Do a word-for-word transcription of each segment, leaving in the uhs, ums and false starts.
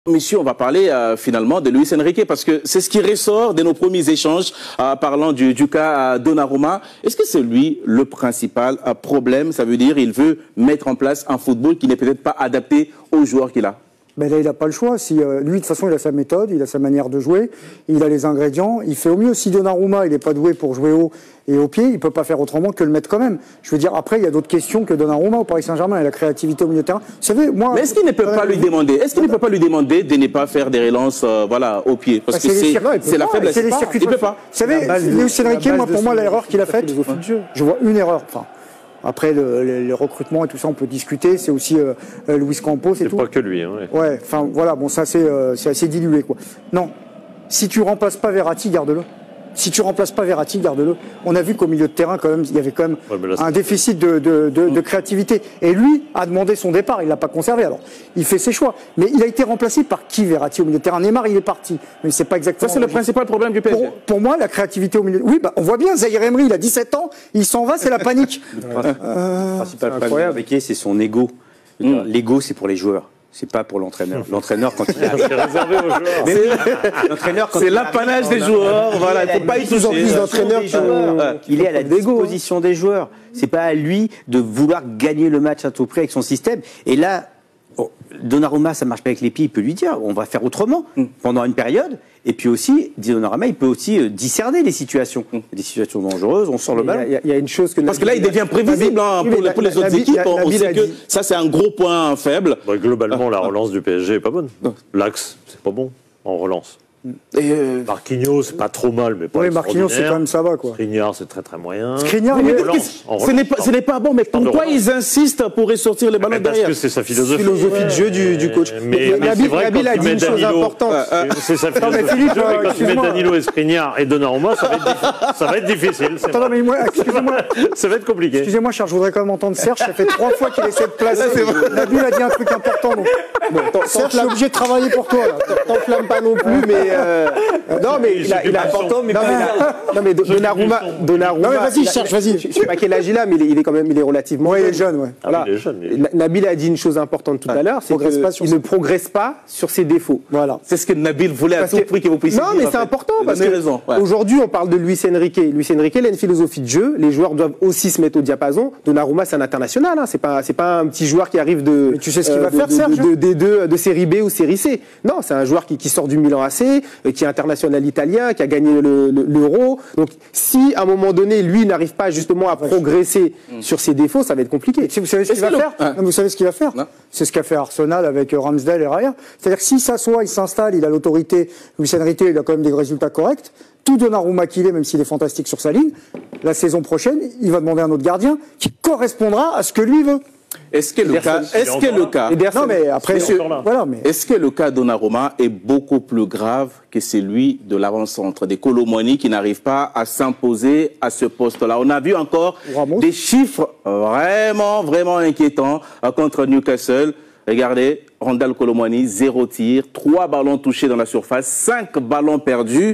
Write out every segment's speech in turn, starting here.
Monsieur, on va parler euh, finalement de Luis Enrique parce que c'est ce qui ressort de nos premiers échanges euh, parlant du, du cas euh, Donnarumma. Est-ce que c'est lui le principal euh, problème? Ça veut dire qu'il veut mettre en place un football qui n'est peut-être pas adapté aux joueurs qu'il a. Ben là, il n'a pas le choix. Si, euh, lui, de toute façon, il a sa méthode, il a sa manière de jouer, il a les ingrédients, il fait au mieux. Si Donnarumma, il n'est pas doué pour jouer haut et au pied, il ne peut pas faire autrement que le mettre quand même. Je veux dire, après, il y a d'autres questions que Donnarumma au Paris Saint-Germain et la créativité au milieu de terrain. Vous savez, moi... Mais est-ce qu'il ne peut pas lui demander Est-ce qu'il ne peut pas lui demander de ne pas faire des relances euh, voilà, au pied? Parce bah, que c'est la faiblesse. C'est les circuits. Il ne peut pas. Vous savez, Luis Enrique, moi, pour moi, l'erreur qu'il a faite, je vois une erreur. Enfin, après, le, le, le recrutement et tout ça, on peut discuter. C'est aussi euh, Luis Campos et tout. C'est pas que lui. Hein, ouais. ouais, enfin, voilà, bon, ça, c'est euh, assez dilué, quoi. Non, si tu remplaces pas Verratti, garde-le. Si tu remplaces pas Verratti, garde-le. On a vu qu'au milieu de terrain, quand même, il y avait quand même ouais, là, un déficit de, de, de, de créativité. Et lui a demandé son départ, il l'a pas conservé. Alors, il fait ses choix. Mais il a été remplacé par qui, Verratti, au milieu de terrain? Neymar, il est parti. Mais c'est pas exactement... Ça, c'est le principal problème du P S G. Pour, pour moi, la créativité au milieu... Oui, bah, on voit bien, Zaïre Emery, il a dix-sept ans, il s'en va, c'est la panique. Le principal problème avec lui, c'est son ego. Mm. L'ego, c'est pour les joueurs. C'est pas pour l'entraîneur. L'entraîneur, quand il arrive... C'est réservé aux joueurs. L'entraîneur, quand c'est l'apanage des joueurs. Voilà, il ne faut pas y toucher. En plus d'entraîneurs qui ont... Il est à la disposition des joueurs. C'est pas à lui de vouloir gagner le match à tout prix avec son système. Et là, oh, Donnarumma, ça marche pas avec les pieds. Il peut lui dire, on va faire autrement mm. pendant une période. Et puis aussi, Donnarumma, il peut aussi euh, discerner les situations. Mm. Des situations dangereuses, on sort le ballon. Il y, y a une chose que... Parce que là, il devient prévisible hein, pour, les, pour les autres équipes. On sait que ça, c'est un gros point faible. Bah, globalement, la relance du P S G est pas bonne. L'axe, c'est pas bon en relance. Et euh... Marquinhos, c'est pas trop mal, mais pas oui, Marquinhos, c'est quand même ça va, quoi. Skriniar, c'est très très moyen. Skriniar, mais relance, relance, ce n'est pas, ce n'est pas bon, mais pourquoi ils insistent pour ressortir les ballons parce derrière? Parce que c'est sa philosophie. philosophie ouais, de jeu du, du coach. Mais, mais, mais Nabil, Nabil a dit une chose importante. C'est sa philosophie. Non, mais Philippe, de jeu, quand tu mets Danilo et Skriniar et Donnarumma, ça va être, ça va être difficile. Attends, mais moi, excusez-moi. Ça va être compliqué. Excusez-moi, Charles, je voudrais quand même entendre Serge. Ça fait trois fois qu'il essaie de placer. Nabil a dit un truc important. Serge, je suis obligé de travailler pour toi. T'enflamme pas non plus, mais non, mais il a, il a important, mais, non, mais, non, mais Donnarumma, Donnarumma. Non, mais vas-y, cherche, vas-y. Je sais pas quel âge il a, mais il est, il est quand même, il est relativement. Ouais, il est jeune, ouais. Ah, voilà. Il est jeune, il est... Nabil a dit une chose importante tout à l'heure, c'est qu'il ne progresse pas sur ses défauts. Voilà. C'est ce que Nabil voulait à tout prix que vous puissiez dire. Non, mais c'est important parce que aujourd'hui, on parle de Luis Enrique. Luis Enrique, il a une philosophie de jeu. Les joueurs doivent aussi se mettre au diapason. Donnarumma, c'est un international. Hein. C'est pas, c'est pas un petit joueur qui arrive de. Mais tu sais ce qu'il va faire, Serge ? De D deux, de série B ou série C. Non, c'est un joueur qui, qui sort du Milan A C, qui est international italien, qui a gagné l'Euro. Donc, si à un moment donné, lui n'arrive pas justement à progresser mmh. sur ses défauts, ça va être compliqué. Vous savez ce qu'il va faire hein. Vous savez ce qu'il va faire C'est ce qu'a fait Arsenal avec Ramsdale et Raya. C'est-à-dire que s'il s'assoit, il s'installe, il a l'autorité. Luis Enrique, il a quand même des résultats corrects. Tout Donnarumma qu'il est, même s'il est fantastique sur sa ligne, la saison prochaine, il va demander un autre gardien qui correspondra à ce que lui veut. Est-ce que le cas, est-ce que le cas, non mais après, monsieur, voilà, mais est-ce que le cas Donnarumma est beaucoup plus grave que celui de l'avant-centre des Kolo Muani qui n'arrive pas à s'imposer à ce poste-là? On a vu encore Ramos. Des chiffres vraiment, vraiment inquiétants contre Newcastle. Regardez, Randal Kolo Muani, zéro tir, trois ballons touchés dans la surface, cinq ballons perdus.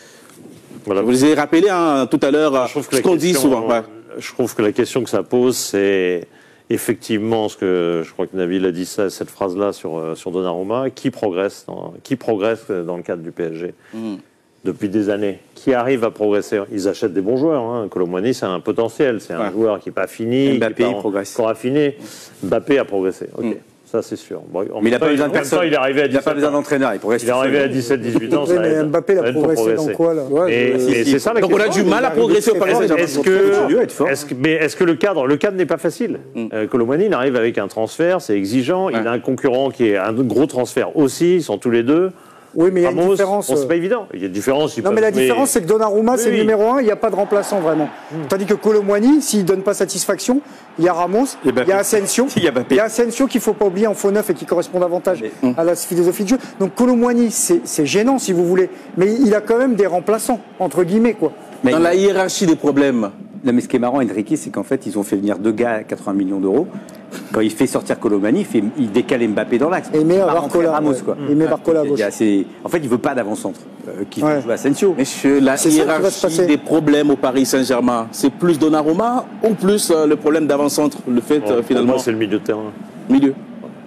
Voilà. Vous les avez rappelé hein, tout à l'heure ce qu'on dit souvent. Ouais. Je trouve que la question que ça pose, c'est effectivement ce que je crois que Nabil a dit ça, cette phrase-là sur sur Donnarumma, qui progresse, dans, qui progresse dans le cadre du P S G mmh. depuis des années, qui arrive à progresser. Ils achètent des bons joueurs. Hein. Kolo Muani, c'est un potentiel, c'est un ouais. joueur qui n'est pas fini, Mbappé qui n'est pas progresse. encore affiné. Mbappé a progressé. Ok. Mmh. Ça, c'est sûr. Bon, mais il n'a pas besoin de personne. Il est arrivé à dix-sept ans. Il n'a pas besoin d'entraîneur. Il progresse. Il est arrivé à dix-sept dix-huit ans. Oui, mais Mbappé l'a progressé dans quoi, là ouais, et, et c'est ça la Donc, question. on a du mal à progresser au Paris Saint-Germain. Est-ce que, est-ce que, mais est-ce que le cadre, le cadre n'est pas facile mm. euh, Kolo Muani, il arrive avec un transfert, c'est exigeant. Ouais. Il a un concurrent qui est un gros transfert aussi. Ils sont tous les deux. Oui, mais il y a une différence. Bon, c'est pas évident. Il y a une différence. Non, mais la différence, c'est que Donnarumma, c'est le numéro un, il n'y a pas de remplaçant vraiment. Hmm. Tandis que Kolo Muani, s'il ne donne pas satisfaction, il y a Ramos, il y a Asensio. Il y a Asensio qu'il ne faut pas oublier en faux neuf et qui correspond davantage mais, à la philosophie de jeu. Donc Kolo Muani, c'est gênant si vous voulez. Mais il a quand même des remplaçants, entre guillemets, quoi. Mais dans la hiérarchie des problèmes. Non, mais ce qui est marrant, Enrique, c'est qu'en fait, ils ont fait venir deux gars à quatre-vingts millions d'euros. Quand il fait sortir Kolo Muani, il, fait, il décale Mbappé dans l'axe. Et il met Barcola. Ramos, quoi. Il met Barcola à gauche. En fait, il ne veut pas d'avant-centre euh, qui ouais. fait jouer Asensio. Monsieur, la hiérarchie des problèmes au Paris Saint-Germain, c'est plus Donnarumma ou plus euh, le problème d'avant-centre? Le fait, bon, euh, finalement. Pour moi, c'est le milieu de terrain. Milieu.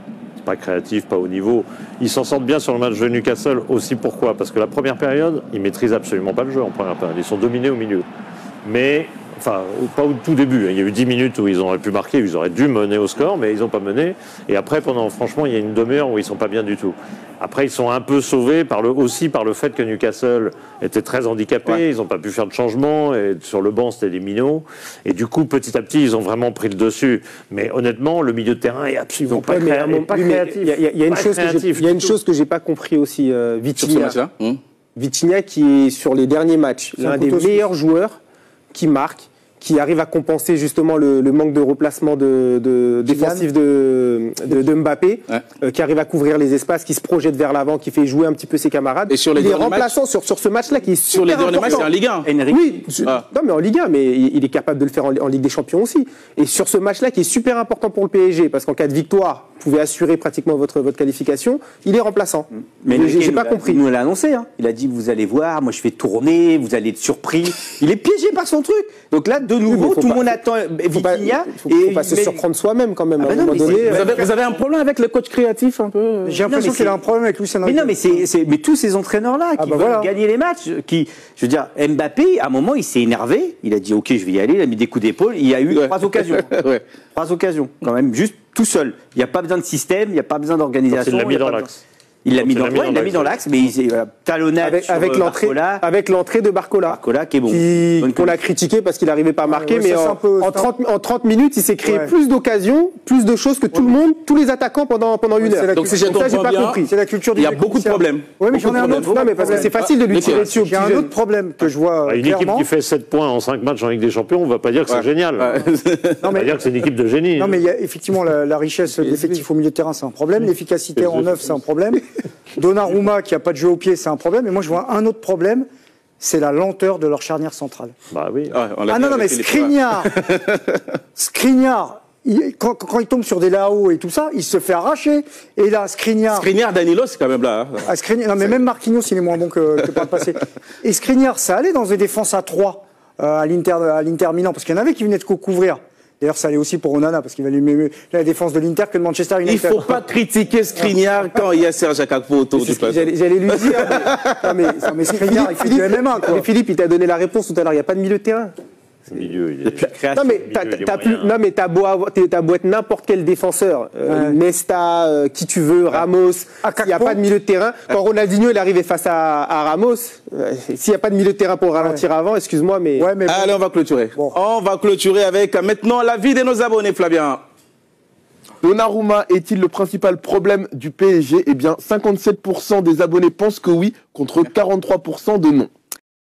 pas créatifs, pas au niveau. Ils s'en sortent bien sur le match de Newcastle aussi. Pourquoi? Parce que la première période, ils maîtrisent absolument pas le jeu en première période. Ils sont dominés au milieu. Mais, enfin, pas au tout début. Il y a eu dix minutes où ils auraient pu marquer, ils auraient dû mener au score, mais ils n'ont pas mené. Et après, pendant, franchement, il y a une demi-heure où ils sont pas bien du tout. Après, ils sont un peu sauvés par le, aussi par le fait que Newcastle était très handicapé. Ouais. Ils n'ont pas pu faire de changement. Et sur le banc, c'était des minots. Et du coup, petit à petit, ils ont vraiment pris le dessus. Mais honnêtement, le milieu de terrain est absolument pas, ouais, créa mais, pas oui, créatif. Il y a, il y a une, chose, que il y a une chose que j'ai pas compris aussi. Euh, Vitinha, hum. Vitinha qui est sur les derniers matchs l'un des meilleurs joueurs qui marque, qui arrive à compenser justement le, le manque de replacement de, de, défensif de, de, de Mbappé, ouais. euh, qui arrive à couvrir les espaces, qui se projette vers l'avant, qui fait jouer un petit peu ses camarades. Et sur les il est remplaçant sur, sur ce match-là qui est super Sur les derniers important. matchs, c'est en Ligue un. Henry. Oui, ah. non mais en Ligue un, mais il, il est capable de le faire en, en Ligue des Champions aussi. Et sur ce match-là qui est super important pour le P S G, parce qu'en cas de victoire, vous pouvez assurer pratiquement votre, votre qualification, il est remplaçant. Mais j'ai pas compris. Il nous l'a annoncé, hein. Il a dit, vous allez voir, moi je vais tourner, vous allez être surpris. Il est piégé par son truc. Donc là, de nouveau, oui, tout le monde attend Vitinha. Il ne faut, faut pas se surprendre soi-même quand même. Ah à ben non, donné, vous, avez, vous avez un problème avec le coach créatif un peu? J'ai l'impression qu'il a un problème avec Luis Enrique. Mais non, mais, c'est, c'est, mais tous ces entraîneurs-là qui ah bah veulent voilà. gagner les matchs, qui, je veux dire, Mbappé, à un moment, il s'est énervé. Il a dit, OK, je vais y aller. Il a mis des coups d'épaule. Il y a eu ouais. trois occasions. ouais. Trois occasions, quand même, juste tout seul. Il n'y a pas besoin de système, il n'y a pas besoin d'organisation. Il l'a mis dans l'axe. Il l'a mis, dans, ouais, mis dans l'axe, mais il s'est voilà, talonnade avec, sur avec, l'entrée, avec l'entrée de Barcola. Barcola qui est bon. Qui, qu'on a critiqué parce qu'il n'arrivait pas à marquer, ouais, ouais, mais en, peu, en, trente, en trente minutes, il s'est créé ouais. plus d'occasions, plus de choses que tout ouais. le monde, tous les attaquants pendant, pendant ouais, une heure. Donc, si j'ai ça, j'ai pas bien, compris. C'est la culture du Il y a beaucoup de problèmes. Oui, mais j'en ai un autre. Non, mais parce que c'est facile de lui tirer dessus. Il y a un autre problème que je vois. Une équipe qui fait sept points en cinq matchs en Ligue des Champions, on ne va pas dire que c'est génial. On va dire que c'est une équipe de génie. Non, mais il y a effectivement la richesse d'effectifs au milieu de terrain, c'est un problème. L'efficacité en neuf, c'est un problème. Donnarumma qui n'a pas de jeu au pied, c'est un problème. Et moi, je vois un autre problème, c'est la lenteur de leur charnière centrale. Bah oui. Ah, ah non, non, mais Skriniar, Skriniar, il, quand, quand il tombe sur des Lao et tout ça, il se fait arracher. Et là, Skriniar... Skriniar, Danilo, c'est quand même là. Hein. Ah, Skriniar, non, mais même Marquinhos, il est moins bon que, que par le passé. Et Skriniar, ça allait dans des défenses à trois euh, à l'Inter, à l'Inter Milan, parce qu'il y en avait qui venaient de co-couvrir. D'ailleurs, ça allait aussi pour Onana, parce qu'il valait mieux la défense de l'Inter que de Manchester United. Il ne faut pas critiquer Skriniar quand il y a Serge Akakpo autour du plateau. J'allais, j'allais lui dire, mais, non, mais, non, mais Skriniar, il fait du M M A, quoi. Mais Philippe, il t'a donné la réponse tout à l'heure, il n'y a pas de milieu de terrain. Le milieu, il est... Non, mais t'as, t'as plus, non, mais t'as beau, avoir, t'as beau être n'importe quel défenseur, euh, ouais. Nesta, euh, qui tu veux, Ramos, il n'y a pas de milieu de terrain. Quand Ronaldinho il est arrivé face à, à Ramos, euh, s'il n'y a pas de milieu de terrain pour ralentir ouais. avant, excuse-moi, mais... Ouais, mais bon. Allez, on va clôturer. Bon. On va clôturer avec maintenant l'avis de nos abonnés, Flavien. Donnarumma est-il le principal problème du P S G? Eh bien, cinquante-sept pour cent des abonnés pensent que oui, contre quarante-trois pour cent de non.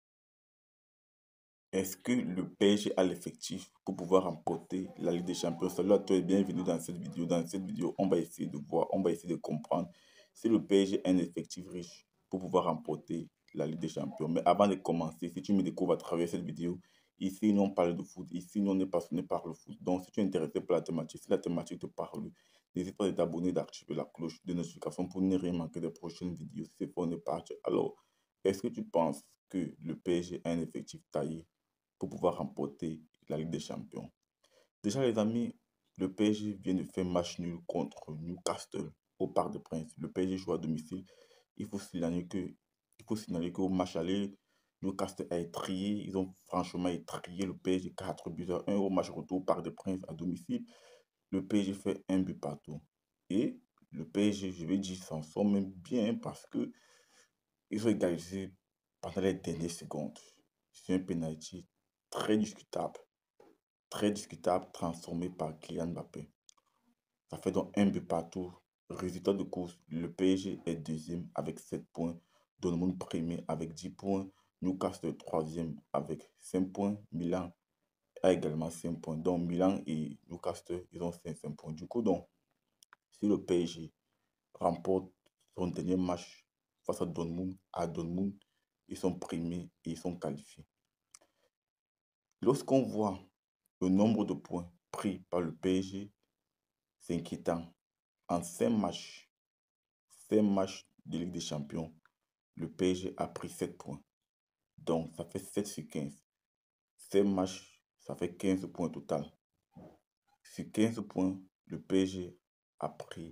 Est-ce que le P S G a l'effectif pour pouvoir remporter la Ligue des Champions? Salut à toi et bienvenue dans cette vidéo. Dans cette vidéo, on va essayer de voir, on va essayer de comprendre si le P S G a un effectif riche pour pouvoir remporter la Ligue des Champions. Mais avant de commencer, si tu me découvres à travers cette vidéo, ici nous on parle de foot, ici nous on est passionné par le foot. Donc si tu es intéressé par la thématique, si la thématique te parle, n'hésite pas à t'abonner, d'activer la cloche de notification pour ne rien manquer des prochaines vidéos. Si c'est pour ne pas. Alors, est-ce que tu penses que le P S G a un effectif taillé pour pouvoir remporter la Ligue des Champions? Déjà les amis, le P S G vient de faire match nul contre Newcastle au Parc des Princes. Le P S G joue à domicile. Il faut signaler que, il faut signaler qu'au match aller, Newcastle a étrié. Ils ont franchement étrié le P S G quatre buts à un. Au match retour au Parc des Princes à domicile, le P S G fait un but partout. Et le P S G, je vais dire, s'en sort même bien parce que ils ont égalisé pendant les dernières secondes. C'est un penalty très discutable, très discutable, transformé par Kylian Mbappé. Ça fait donc un but partout. Résultat de course, le P S G est deuxième avec sept points, Dortmund premier avec dix points, Newcastle troisième avec cinq points, Milan a également cinq points. Donc Milan et Newcastle, ils ont cinq points. Du coup, donc, si le P S G remporte son dernier match face à Dortmund, à Dortmund, ils sont primés et ils sont qualifiés. Lorsqu'on voit le nombre de points pris par le P S G, c'est inquiétant. En cinq matchs, cinq matchs de Ligue des Champions, le P S G a pris sept points. Donc, ça fait sept sur quinze. cinq matchs, ça fait quinze points total. Sur quinze points, le P S G a pris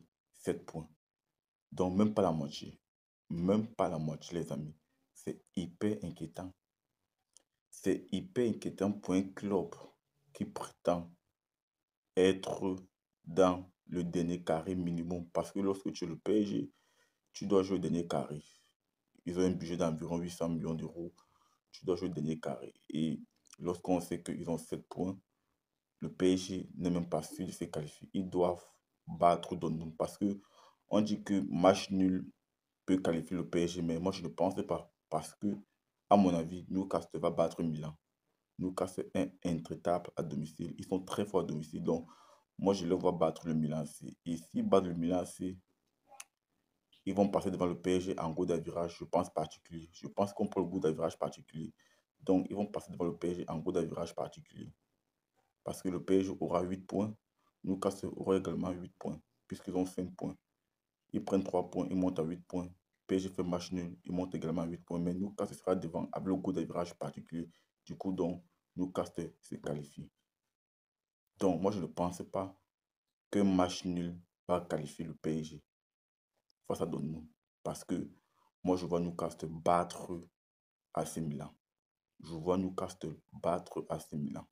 sept points. Donc, même pas la moitié. Même pas la moitié, les amis. C'est hyper inquiétant. C'est hyper inquiétant pour un club qui prétend être dans le dernier carré minimum. Parce que lorsque tu es le P S G, tu dois jouer le dernier carré. Ils ont un budget d'environ huit cents millions d'euros. Tu dois jouer le dernier carré. Et lorsqu'on sait qu'ils ont sept points, le P S G n'est même pas sûr de se qualifier. Ils doivent battre Dortmund. Parce que on dit que match nul peut qualifier le P S G, mais moi je ne pense pas. Parce que, à mon avis, Newcastle va battre Milan. Newcastle est intraitable à domicile. Ils sont très forts à domicile. Donc, moi, je les vois battre le Milan C. Et s'ils battent le Milan C, ils vont passer devant le P S G en goût d'avirage, je pense particulier. Je pense qu'on prend le goût d'avirage particulier. Donc, ils vont passer devant le P S G en goût d'avirage particulier. Parce que le P S G aura huit points. Newcastle aura également huit points, puisqu'ils ont cinq points. Ils prennent trois points, ils montent à huit points. P S G fait match nul, ils montent également à huit points. Mais Newcastle sera devant avec le goût d'avirage particulier. Du coup, donc, Newcastle se qualifie. Donc, moi, je ne pense pas qu'un match nul va qualifier le P S G face à Dortmund. Parce que moi, je vois Newcastle battre A C Milan. Je vois Newcastle battre A C Milan.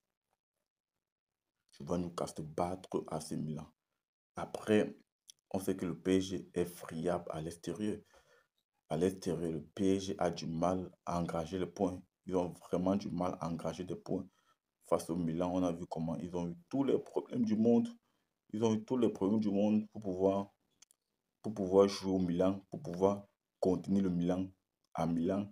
Je vois Newcastle battre A C Milan. Après, on sait que le P S G est friable à l'extérieur. À l'extérieur, le P S G a du mal à engager les points. Ils ont vraiment du mal à engager des points. Face au Milan, on a vu comment ils ont eu tous les problèmes du monde. Ils ont eu tous les problèmes du monde pour pouvoir, pour pouvoir jouer au Milan, pour pouvoir contenir le Milan à Milan.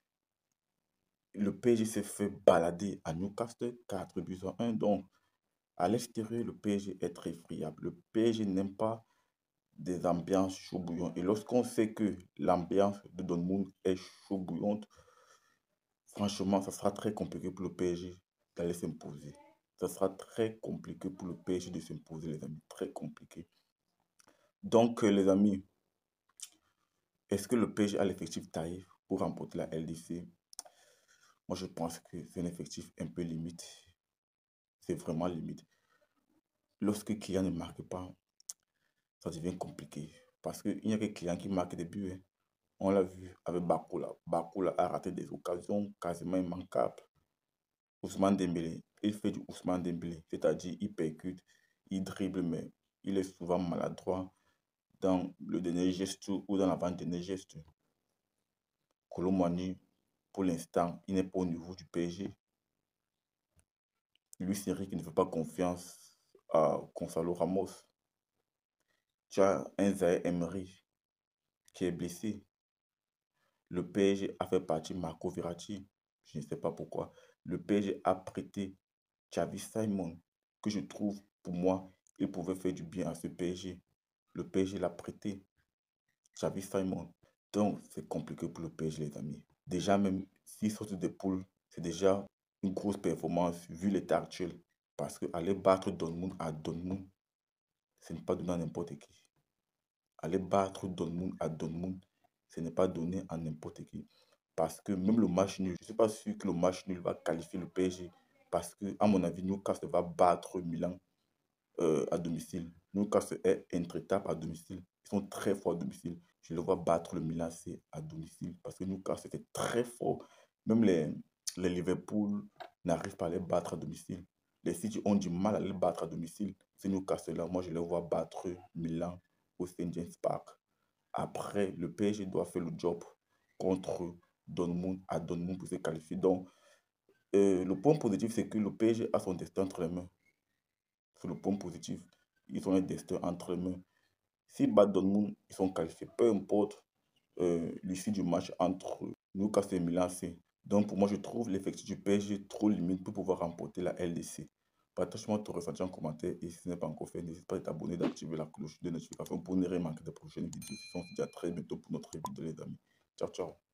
Le P S G s'est fait balader à Newcastle, quatre buts à un. Donc, à l'extérieur, le P S G est très friable. Le P S G n'aime pas des ambiances chaud bouillantes. Et lorsqu'on sait que l'ambiance de Dortmund est chaud bouillante, franchement, ça sera très compliqué pour le P S G d'aller s'imposer. Ça sera très compliqué pour le P S G de s'imposer, les amis. Très compliqué. Donc, les amis, est-ce que le P S G a l'effectif taillé pour remporter la L D C? Moi, je pense que c'est un effectif un peu limite. C'est vraiment limite. Lorsque Kylian ne marque pas, ça devient compliqué. Parce qu'il n'y a que Kylian qui marque des buts. Hein. On l'a vu avec Bakula. Bakula a raté des occasions quasiment immanquables. Ousmane Dembélé, il fait du Ousmane Dembélé. C'est-à-dire, il percute, il dribble, mais il est souvent maladroit dans le dernier geste ou dans l'avant-dernier geste. Kolo Muani, pour l'instant, il n'est pas au niveau du P S G. Luis Enrique ne fait pas confiance à Gonzalo Ramos. Tu as un Zaïre Emery qui est blessé. Le P S G a fait partir Marco Verratti. Je ne sais pas pourquoi. Le P S G a prêté Xavi Simons, que je trouve, pour moi, il pouvait faire du bien à ce P S G. Le P S G l'a prêté. Xavi Simons. Donc, c'est compliqué pour le P S G, les amis. Déjà, même s'ils sortent des poules, c'est déjà une grosse performance vu l'état actuel. Parce qu'aller battre Dortmund à Dortmund, ce n'est pas donné à n'importe qui. Aller battre Dortmund à Dortmund, ce n'est pas donné à n'importe qui. Parce que même le match nul, je ne suis pas sûr que le match nul va qualifier le P S G. Parce que, à mon avis, Newcastle va battre Milan euh, à domicile. Newcastle est intraitable à domicile. Ils sont très forts à domicile. Je le vois battre le Milan C à domicile. Parce que Newcastle est très fort. Même les, les Liverpool n'arrivent pas à les battre à domicile. Les City ont du mal à les battre à domicile. C'est Newcastle là, moi je les vois battre Milan au Saint James Park. Après, le P S G doit faire le job contre Dortmund à Dortmund pour se qualifier. Donc, euh, le point positif, c'est que le P S G a son destin entre les mains. C'est le point positif. Ils ont un destin entre les mains. S'ils battent Dortmund, ils sont qualifiés. Peu importe euh, l'issue du match entre Newcastle et Milan C. Donc, pour moi, je trouve l'effectif du P S G trop limite pour pouvoir remporter la L D C. Partage-moi ton ressenti en commentaire et si ce n'est pas encore fait, n'hésite pas à t'abonner, d'activer la cloche de notification pour ne rien manquer des prochaines vidéos. On se dit à très bientôt pour notre vidéo, les amis. Ciao, ciao.